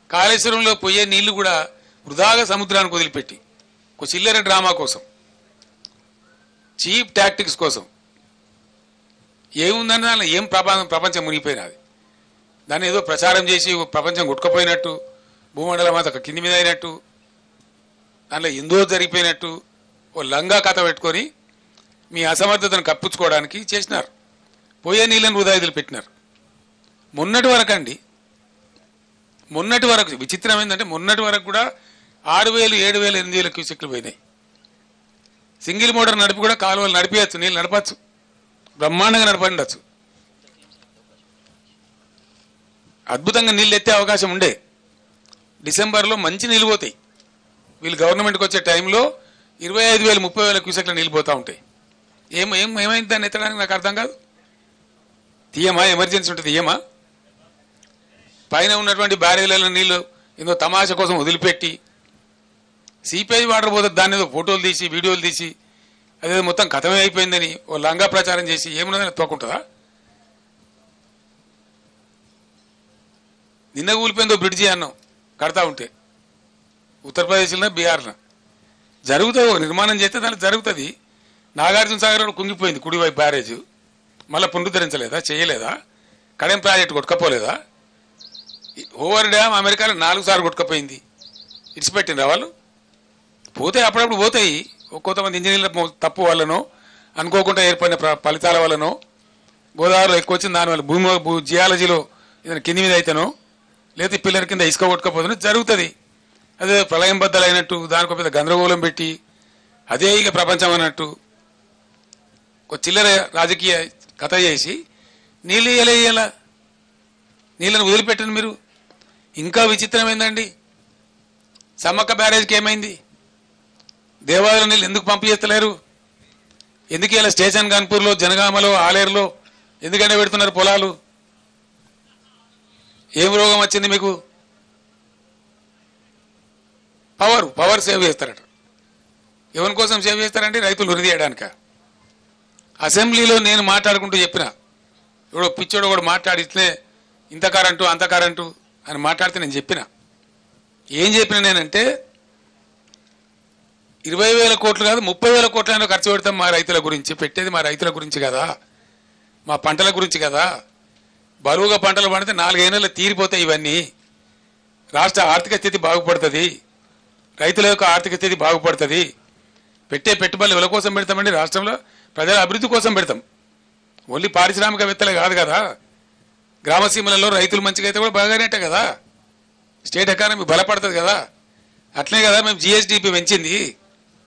కాళేశ్వరంలో పోయే నీళ్లు కూడా వృధాగా సముద్రానికి వదిలిపెట్టి ఒక చిల్లర డ్రామా కోసం, చీప్ టాక్టిక్స్ కోసం ఏముందని దానిలో ఏం ప్రపంచం మునిగిపోయినది. దాన్ని ఏదో ప్రచారం చేసి ప్రపంచం కొట్టుకుపోయినట్టు, భూమండలం అంతా కింది మీద అయినట్టు, దానిలో ఎందో జరిగిపోయినట్టు ఓ లంగా కథ పెట్టుకొని మీ అసమర్థతను కప్పించుకోవడానికి చేసినారు. పోయే నీళ్ళని వృధా వదిలిపెట్టినారు. మొన్నటి వరకు విచిత్రం ఏంటంటే మొన్నటి వరకు కూడా 6,000, 7,000, 8,000 క్యూసెక్లు పోయినాయి. సింగిల్ మోటార్ నడిపి కూడా కాలువలు నడిపించచ్చు, నీళ్ళు నడపచ్చు, బ్రహ్మాండంగా నడపండచ్చు. అద్భుతంగా నీళ్ళు ఎత్తే అవకాశం ఉండే. డిసెంబర్లో మంచి నీళ్ళు పోతాయి. వీళ్ళు గవర్నమెంట్కి వచ్చే టైంలో 25,000, 30,000 క్యూసెక్ల నీళ్ళు పోతూ ఉంటాయి. ఏమైంది దాన్ని ఎత్తడానికి నాకు అర్థం కాదు. తీయమా? ఎమర్జెన్సీ ఉంటుంది తీయమా? పైన ఉన్నటువంటి బ్యారేజ్లలో నీళ్ళు ఏదో తమాషా కోసం వదిలిపెట్టి సీపేజ్ వాటర్ పోతుంది, దాన్ని ఏదో ఫోటోలు తీసి వీడియోలు తీసి అదేదో మొత్తం కథమే అయిపోయిందని ఓ లంగా ప్రచారం చేసి ఏమున్నదని తోకుంటుందా? నిన్న కూలిపోయిందో బ్రిడ్జి అన్నాం కడతా ఉంటే ఉత్తరప్రదేశ్లో, బీహార్లో జరుగుతుంది. నిర్మాణం చేస్తే దానికి జరుగుతుంది. నాగార్జున సాగర్ కుంగిపోయింది కుడివైపు బ్యారేజ్, మళ్ళీ పునరుద్ధరించలేదా? చేయలేదా? కడెం ప్రాజెక్టు కొట్టుకపోలేదా? ఓవర్ డ్యామ్ అమెరికాలో 4 సార్లు కొట్టుకపోయింది. ఇడిచిపెట్టిండ్రా వాళ్ళు? పోతే అప్పుడప్పుడు పోతాయి. కొంతమంది ఇంజనీర్ల తప్పు వల్లనో అనుకోకుండా ఏర్పడిన ఫలితాల వల్లనో, గోదావరిలో ఎక్కువ వచ్చింది దానివల్ల, జియాలజీలో ఏదైనా కింది మీద అయితేనో, లేదా పిల్లల కింద ఇసుక కొట్టుకపోతుందో జరుగుతుంది. అదే ప్రళయం బద్దలైనట్టు దానికి పెద్ద గందరగోళం పెట్టి అదే ఇక ప్రపంచం అన్నట్టు ఒక చిల్లర రాజకీయ కథ చేసి నీళ్ళు ఇయ్యలా, నీళ్ళని వదిలిపెట్టండి మీరు. ఇంకా విచిత్రం ఏందండి, సమ్మక్క బ్యారేజ్కి ఏమైంది? దేవాలయం నీళ్ళు ఎందుకు పంపు చేస్తలేరు? ఎందుకు ఇలా స్టేషన్ కాన్పూర్లో, జనగామలో, ఆలేరులో ఎందుకంటే పెడుతున్నారు పొలాలు? ఏం రోగం వచ్చింది మీకు? పవర్ సేవ్ చేస్తారట. ఎవరి కోసం సేవ్ చేస్తారంటే రైతులు వృద్ధి చేయడానిక. అసెంబ్లీలో నేను మాట్లాడుకుంటూ చెప్పిన, ఎవడో పిచ్చోడు కూడా మాట్లాడితే ఇంత కరెంటు అంత కరెంటు అని మాట్లాడితే నేను చెప్పిన, ఏం చెప్పిన నేనంటే 20,000 కోట్లు కాదు 30,000 కోట్లైనా ఖర్చు పెడతాం మా రైతుల గురించి. పెట్టేది మా రైతుల గురించి కదా, మా పంటల గురించి కదా. బరువుగా పంటలు పండితే 4-5 నెలలు తీరిపోతాయి. ఇవన్నీ రాష్ట్ర ఆర్థిక స్థితి బాగుపడుతుంది, రైతుల యొక్క ఆర్థిక స్థితి బాగుపడుతుంది. పెట్టే పెట్టుబడులు ఎవరి కోసం పెడతామండి? రాష్ట్రంలో ప్రజల అభివృద్ధి కోసం పెడతాం. ఓన్లీ పారిశ్రామికవేత్తలే కాదు కదా, గ్రామసీమలలో రైతులు మంచిగా అయితే కూడా బాగానేట కదా, స్టేట్ ఎకానమీ బలపడుతుంది కదా. అట్లనే కదా మేము జిఎస్డిపి పెంచింది.